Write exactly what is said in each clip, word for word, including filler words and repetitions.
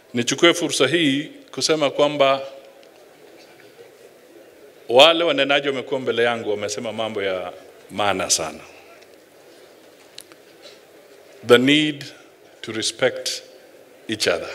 Nichukue fursa hii kusema kwamba wale wanenaji wamekuwa mbele yangu wamesema mambo ya maana sana. The need to respect each other.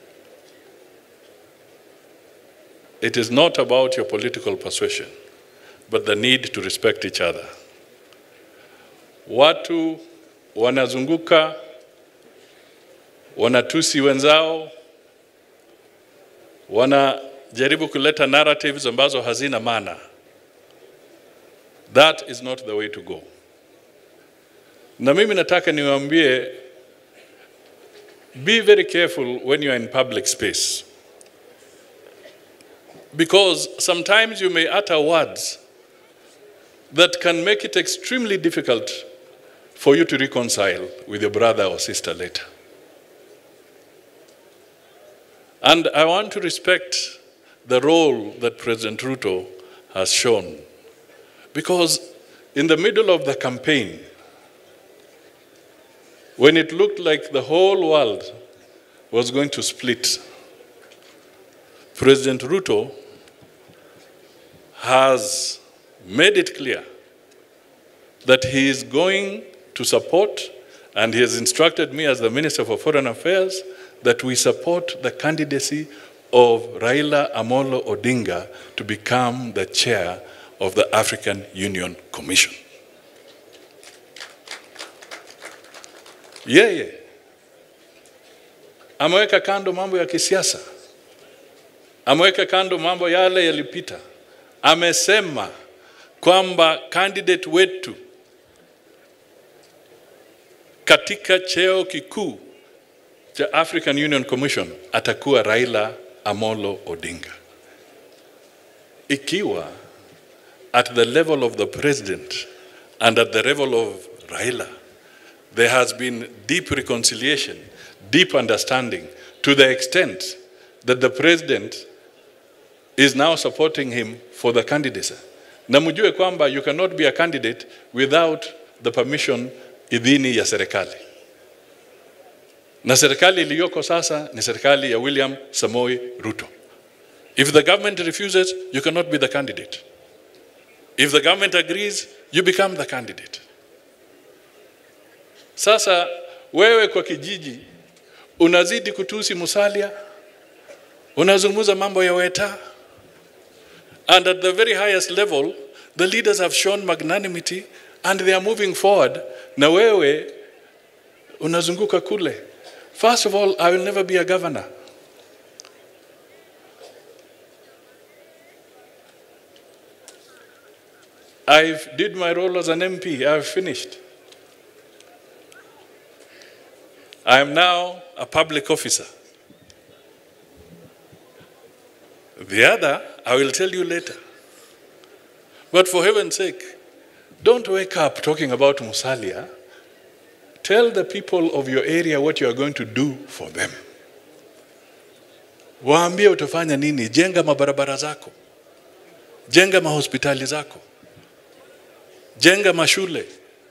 It is not about your political persuasion, but the need to respect each other. Watu wanazunguka, wanatusi wenzao, wanajaribu kuleta narratives ambazo hazina maana. That is not the way to go. Na mimi nataka niwaambie, be very careful when you are in public space. Because sometimes you may utter words that can make it extremely difficult for you to reconcile with your brother or sister later. And I want to respect the role that President Ruto has shown. Because in the middle of the campaign, when it looked like the whole world was going to split, President Ruto has made it clear that he is going to support, and he has instructed me as the Minister for Foreign Affairs, that we support the candidacy of Raila Amolo Odinga to become the chair of the African Union Commission. Yeye ameweka kando mambo ya kisiasa, ameweka kando mambo yale yalipita. Amesema kwamba candidate wetu katika cheo kikuu cha African Union Commission atakuwa Raila Amolo Odinga. Ikiwa at the level of the president and at the level of Raila, there has been deep reconciliation, deep understanding, to the extent that the president is now supporting him for the candidacy. Na mjue kwamba you cannot be a candidate without the permission idhini ya serikali. Na serikali iliyoko sasa ni serikali ya William Samoei Ruto. If the government refuses, you cannot be the candidate. If the government agrees, you become the candidate. Sasa wewe kwa kijiji unazidi kutusi Musalia, unazungumza mambo ya Weta, and at the very highest level, the leaders have shown magnanimity and they are moving forward. Na wewe unazunguka kule. First of all, I will never be a governor. I did my role as an M P. I have finished. I am now a public officer. The other, I will tell you later. But for heaven's sake, don't wake up talking about Musalia. Tell the people of your area what you are going to do for them. Waambie utafanya nini? Jenga mabarabara zako. Jenga mahospitali zako. Jenga mashule.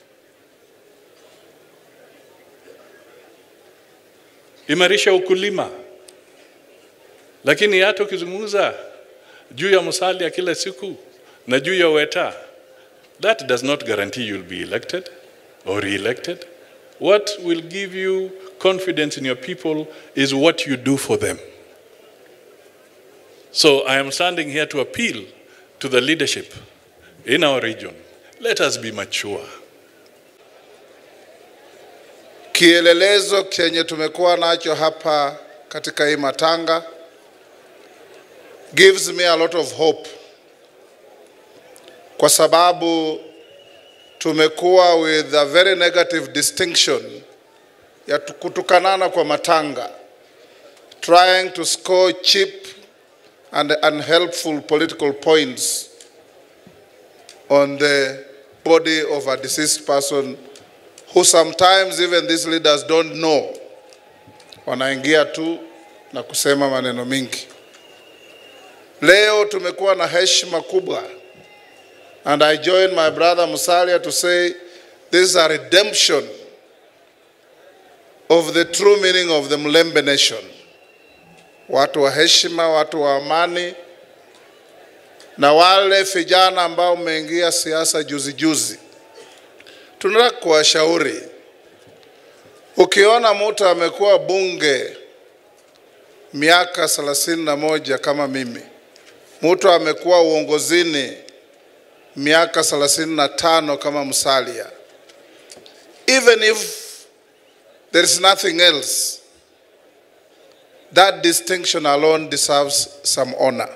Imarisha ukulima. Lakini hata ukizungumza juu ya Musalia kila siku na juu ya Weta, that does not guarantee you'll be elected or re-elected. What will give you confidence in your people is what you do for them. So I am standing here to appeal to the leadership in our region. Let us be mature. Kielelezo chenye tumekuwa nacho hapa katika hii matanga gives me a lot of hope. Kwa sababu tumekuwa with a very negative distinction ya kutukanana kwa matanga, trying to score cheap and unhelpful political points on the body of a deceased person who sometimes even these leaders don't know. Wanaingia tu na kusema maneno mingi. Leo tumekuwa na heshima kubwa, and I join my brother Musalia to say this is a redemption of the true meaning of the Mlembe nation. watu wa heshima, watu wa amani, na wale vijana ambao umeingia siasa juzi juzi. Tunataka kuwashauri, ukiona mtu amekuwa bunge miaka thelathini na moja kama mimi, mtu amekuwa uongozini miaka thelathini na tano kama Musalia, even if there is nothing else, that distinction alone deserves some honor.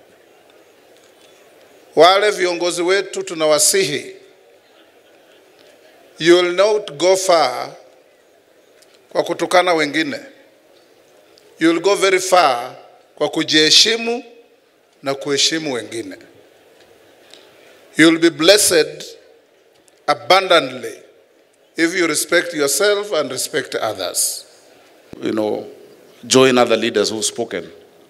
Wale viongozi wetu tunawasihi, you will not go far kwa kutukana wengine. You will go very far kwa kujiheshimu na kuheshimu wengine. You will be blessed abundantly if you respect yourself and respect others. You know, join other leaders who've spoken.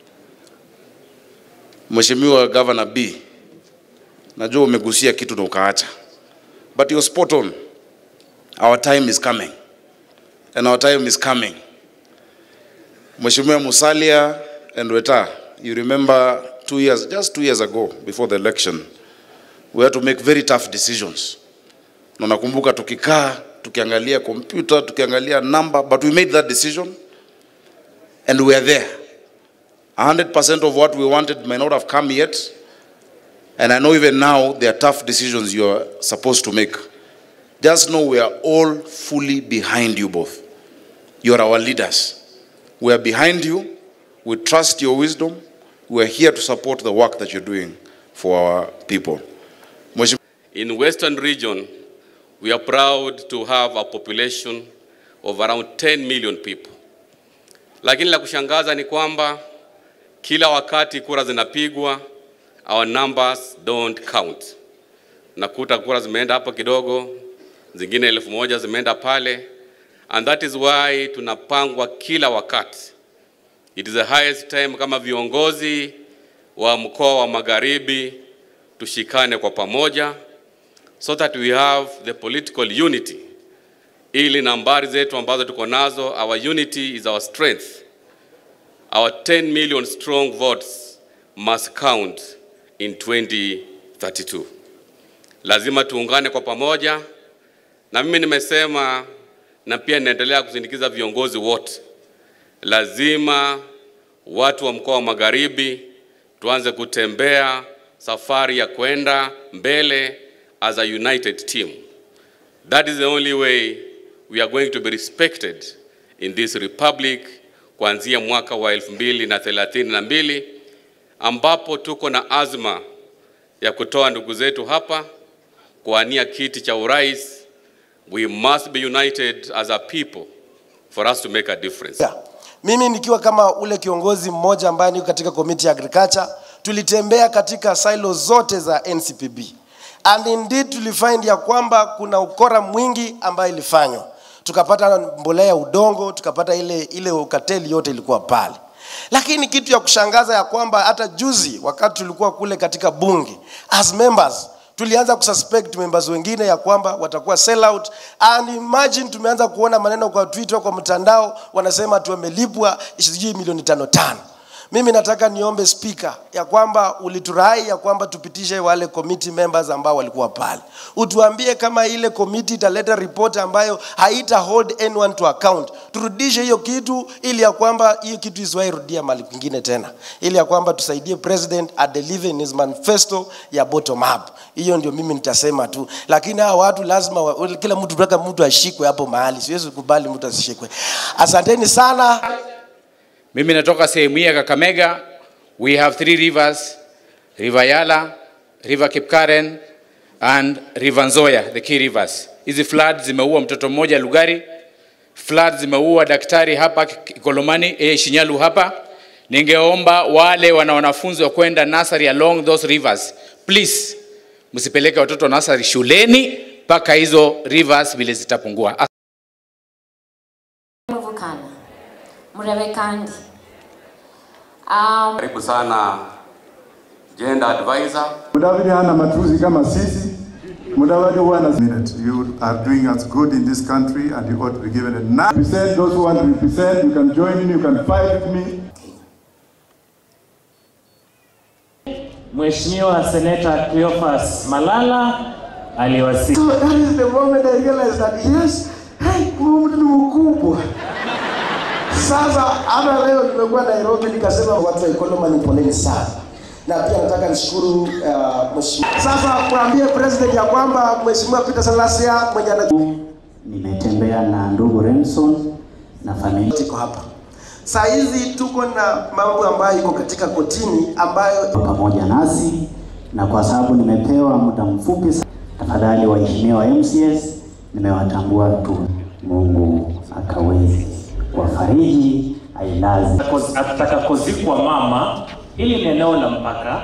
Mheshimiwa Governor B, najua umegusia kitu na ukaacha, but you're spot on. Our time is coming, and our time is coming. Mheshimiwa Musalia and Weta, you remember two years, just two years ago, before the election, we had to make very tough decisions. Na nakumbuka tukikaa, tukiangalia computer, tukiangalia number, but we made that decision, and we are there. one hundred percent of what we wanted may not have come yet, and I know even now there are tough decisions you are supposed to make. Just know we are all fully behind you both. You are our leaders. We are behind you. We trust your wisdom. We are here to support the work that you're doing for our people. In Western region, we are proud to have a population of around ten million people. Lakini la kushangaza ni kwamba kila wakati kura zinapigwa, our numbers don't count. Nakuta kura zimeenda hapa kidogo, zingine elfu moja zimeenda pale, and that is why tunapangwa kila wakati. It is the highest time kama viongozi wa mkoa wa Magharibi tushikane kwa pamoja, so that we have the political unity. Ili nambari zetu ambazo tuko nazo, our unity is our strength. Our ten million strong votes must count in twenty thirty-two. Lazima tuungane kwa pamoja, na mimi nimesema na pia naendelea kusindikiza viongozi wote. Lazima watu wa mkoa wa Magharibi tuanze kutembea safari ya kwenda mbele as a united team. That is the only way we are going to be respected in this republic kuanzia mwaka wa elfu mbili na thelathini na mbili, ambapo tuko na azma ya kutoa ndugu zetu hapa kuania kiti cha urais. We must be united as a people for us to make a difference. Yeah. Mimi nikiwa kama ule kiongozi mmoja ambaye niko katika committee ya agriculture, tulitembea katika silos zote za N C P B. And indeed tulifind ya kwamba kuna ukora mwingi ambayo ilifanywa. Tukapata mbolea ya udongo, tukapata ile ile ukateli yote ilikuwa pale. Lakini kitu ya kushangaza ya kwamba hata juzi wakati tulikuwa kule katika bunge, as members tulianza kususpect members wengine ya kwamba watakuwa sell out, and imagine tumeanza kuona maneno kwa Twitter, kwa mtandao, wanasema tumelipwa shilingi milioni tano tano. Mimi nataka niombe speaker ya kwamba uliturai ya kwamba tupitishe wale committee members ambao walikuwa pale. Utuambie kama ile committee italeta report ambayo haita hold anyone to account. Turudishe hiyo kitu ili ya kwamba hiyo kitu isiwahi rudia mali kwingine tena. Ili ya kwamba tusaidie president a deliver in his manifesto ya bottom up. Hiyo ndio mimi nitasema tu. Lakini hawa watu lazima wa, kila mtu mpaka mtu ashikwe hapo mahali. Siwezi kukubali mtu asishikwe. Asanteni sana. Mimi natoka sehemu ya Kakamega. We have three rivers, River Yala, River Kipkaren and River Nzoia, the key rivers. Hizi floods zimeua mtoto mmoja Lugari. Floods zimeua daktari hapa Kolomani, eh, Shinyalu hapa. Ningeomba wale wana wanafunzi wa kwenda nursery along those rivers, please msipeleke watoto nursery shuleni paka hizo rivers vile zitapungua. Murevekandi. Um, Karibu sana gender advisor. Mudavadi hana matuzi kama sisi. Mudavadi wana minute. You are doing us good in this country and you ought to be given a nine percent. Those who want to represent, you can join in, you can fight with me. Mheshimiwa Senator Cleophas Malala aliwasili. So that is the moment I realized that yes, hey, kumbe ni mkubwa. Sasa hata leo nimekuwa Nairobi nikasema watu wa Ikoloma ni poleni sana. Na pia nataka nishukuru uh, mheshimiwa. Sasa kuambia president ya kwamba mheshimiwa Peter Salasia mwenye ana nimetembea na ndugu Renson na familia tuko hapa. Saa hizi tuko na mambo ambayo iko katika kotini ambayo pamoja nasi, na kwa sababu nimepewa muda mfupi, tafadhali waheshimiwa M C S, nimewatambua tu. Mungu akaweze kuwafariji ailazi. Ataka kozikwa mama ili ni eneo la mpaka.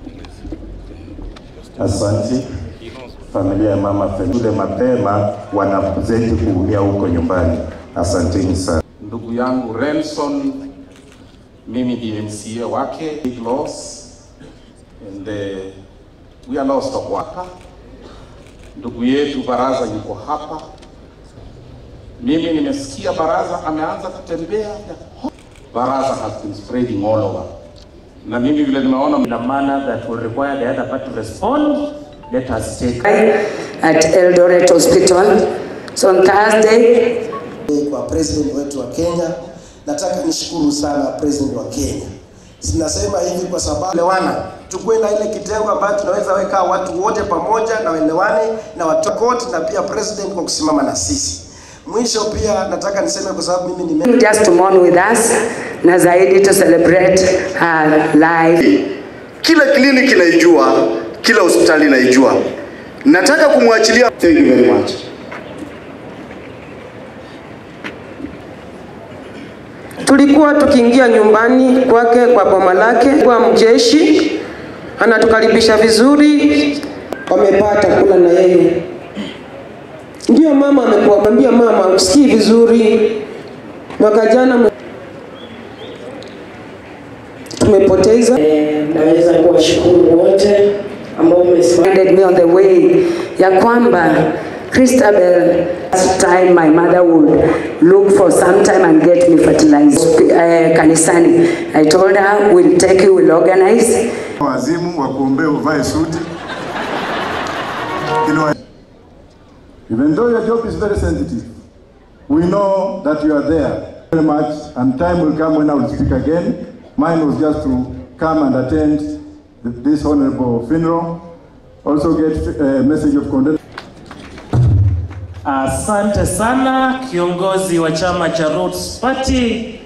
Asante. Familia ya mama Fendule mapema wanapozeti kuumia huko nyumbani. Asanteni sana. Ndugu yangu Renson, mimi ni M C A wake, big loss, and uh, we are lost of waka. Ndugu yetu Baraza yuko hapa. Mimi nimesikia Baraza ameanza kutembea. Baraza has been spreading all over. Na mimi vile nimeona in a manner that will require the other party to respond, let us take at Eldoret Hospital. So on Thursday, kwa president wetu wa Kenya, nataka nishukuru sana president wa Kenya. Sinasema hivi kwa sababu lewana, tukue na ile kitengo ambacho tunaweza weka watu wote pamoja na waelewane na watu court na pia president kwa kusimama na sisi. Mwisho pia nataka niseme kwa sababu mimi ni just to mourn with us na zaidi to celebrate her life. Kila kliniki inaijua, kila hospitali inaijua. Nataka kumwachilia. Thank you very much. Tulikuwa tukiingia nyumbani kwake kwa boma lake, kwa mjeshi, anatukaribisha vizuri, wamepata kula na yeye. Ndio mama amekuwa mwambia mama usikii vizuri. Mwaka jana tumepoteza. Naweza kuwashukuru wote ambao mmesimama me on the way ya kwamba Christabel, last time my mother would look for some time and get me fertilized uh, kanisani. I told her we'll take you, we'll organize. Wazimu wa kuombea uvae suti. Even though your job is very sensitive, we know that you are there very much, and time will come when I will speak again. Mine was just to come and attend this honorable funeral, also get a message of condolence. Asante sana kiongozi wa chama cha Roots Party